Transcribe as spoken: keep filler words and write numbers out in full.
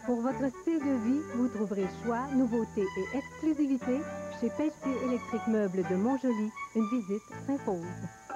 Pour votre style de vie, vous trouverez choix, nouveauté et exclusivité chez Pelletier Électrique Meubles de Montjoly. Une visite s'impose.